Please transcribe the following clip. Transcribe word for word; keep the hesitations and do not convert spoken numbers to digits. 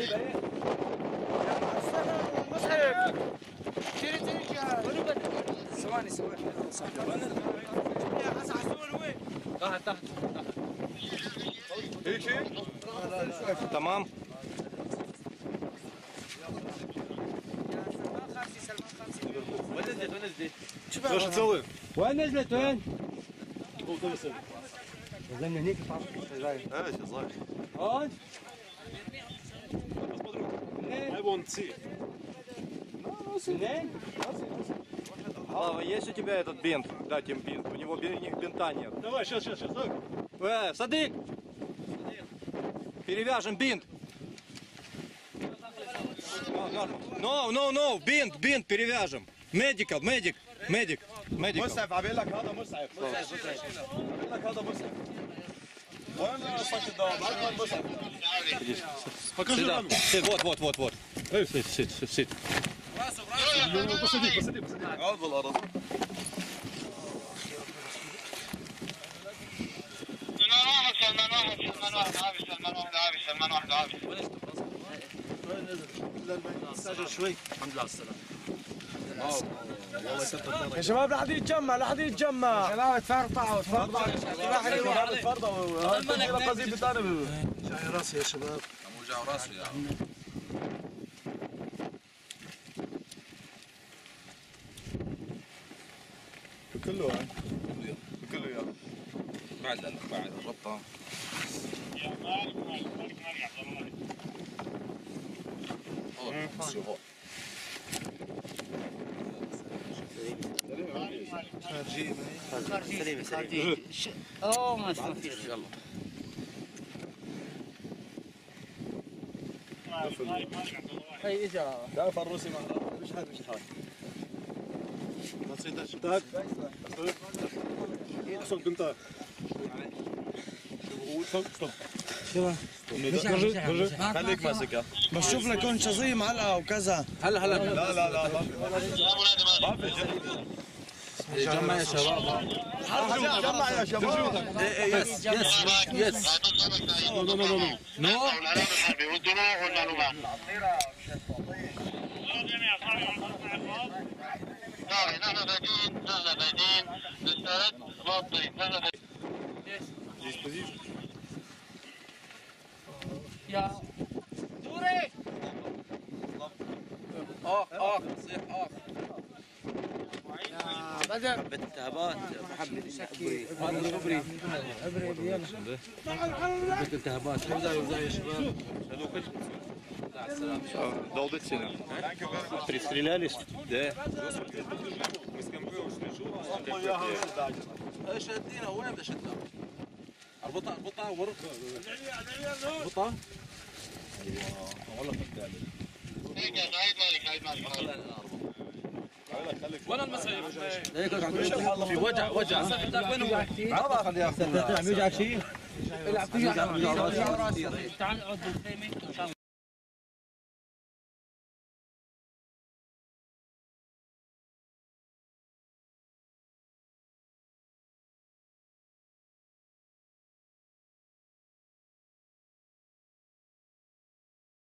مصعب تيجي تيجي ثواني ثواني تحت تحت هيك هيك تمام. وين نزلت وين نزلت؟ شو تسوي؟ وين نزلت وين؟ نزلنا هنيك ايش يا صاحبي؟ هون؟ I won't see. Слава, есть у тебя этот бинт? Дать им бинт. У него бинта нет. Давай, сейчас, сейчас, сейчас. Э, Садык! Перевяжем бинт. No, no, no, бинт, бинт перевяжем. Медикал, медик, медик, медик. مسعف عبيل لك هذا مسعف. مسعف عبيل لك هذا مسعف. وين صك الدوام؟ وين مسعف؟ Sit, вот, вот, вот, вот. ايه سيت سيت سيت. راسه راسه. بصديق بصديق بصديق. عاد بالارض. سلمان واحد سلمان واحد عابس سلمان واحد عابس سلمان واحد عابس. وين نزل؟ استعجل شوي. الحمد لله على السلامة. يا شباب لا حد يتجمع لا حد يتجمع. شباب تفرطعوا تفرطعوا شباب تفرطعوا. هذا قصيدة ثانية. جاي راسي يا شباب. وجعوا راسه يا عم. كله يعني. كله يعني. بعد لأنك بعد الربطة. يا مالك مالك مالك مالك عبد الله مالك. هون بس هون. خارجي خارجي اوه ما اسمع يلا مالك مالك عبد الله. هي اجا لا فروسي ما مش حد مش حد. بسيطة شتاك. صوب بنتك. صوب صوب. خليك ماسكها. بس شوف لك كون شظيه معلقه وكذا. هلا هلا لا لا لا لا. ما في جمع يا شباب. جمع يا شباب. يس يس يس. نو نو نو نو. نو. نحن بادين نحن بادين نستعد ماضي نحن يا دوري اخ اخ صيح اخ. يا بدر بالتهابات محمد عبري هذا عبري عبري يلا بالتهابات. زي شباب. Долго сильно. Пристрелялись? Да. ايش شدينا وين بدنا شدنا؟ اربطها اربطها ورق. اربطها. ايوه والله كنت تعمل. هاي مالك هاي مالك. وين المصعب؟ في وجع وجع. وين هو؟ عرض خليه ياخذ. بيوجعك شيء؟ العب فيها تعال نقعد بالخيمه ان شاء